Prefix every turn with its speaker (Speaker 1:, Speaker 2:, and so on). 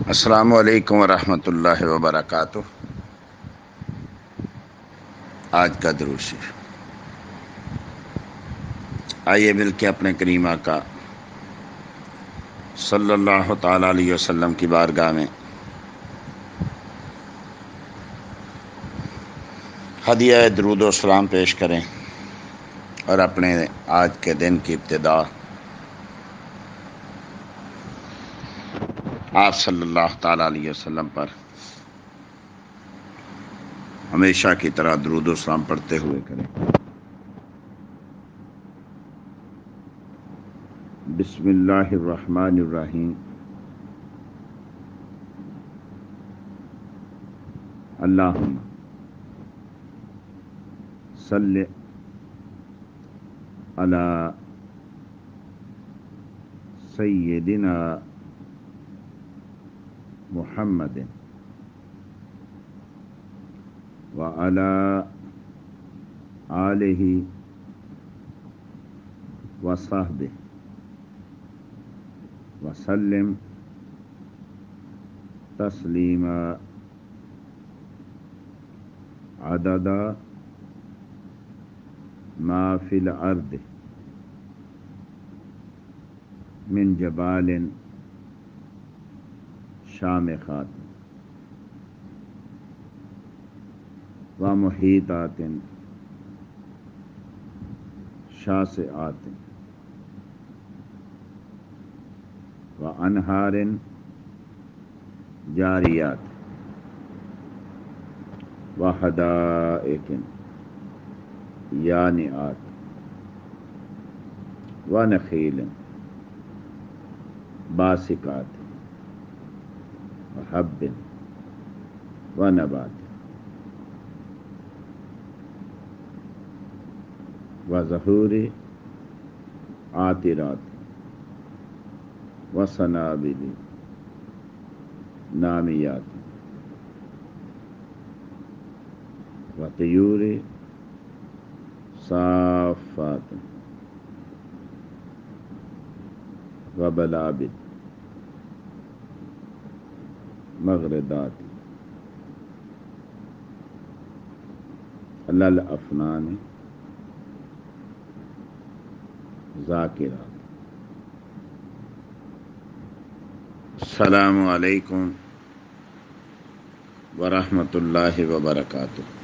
Speaker 1: السلام علیکم ورحمۃ اللہ وبرکاتہ۔ آج کا درود شریف، آئیے مل کے اپنے کریم آقا صلی اللہ تعالی علیہ وسلم کی بارگاہ میں ہدیہ درود و سلام پیش کریں اور اپنے آج کے دن کی ابتدا آپ صلی اللہ تعالی علیہ وسلم پر ہمیشہ کی طرح درود و سلام پڑھتے ہوئے کریں۔ بسم اللہ الرحمن الرحیم۔ اللہم صلی علی سیدنا محمد وعلی آلہ وصحبہ وسلم تسلیما عدد ما فی الارض من جبال شامخات ومحیطات شاسعات وانہار جاریات وحدائق یانعات ونخیل باسقات وحب ونبات وزہور عاطرات وسنابل نامیات وطیور صافات وبلابل مغردات الافنان ذاکرات۔ السلام علیکم ورحمۃ اللہ وبرکاتہ۔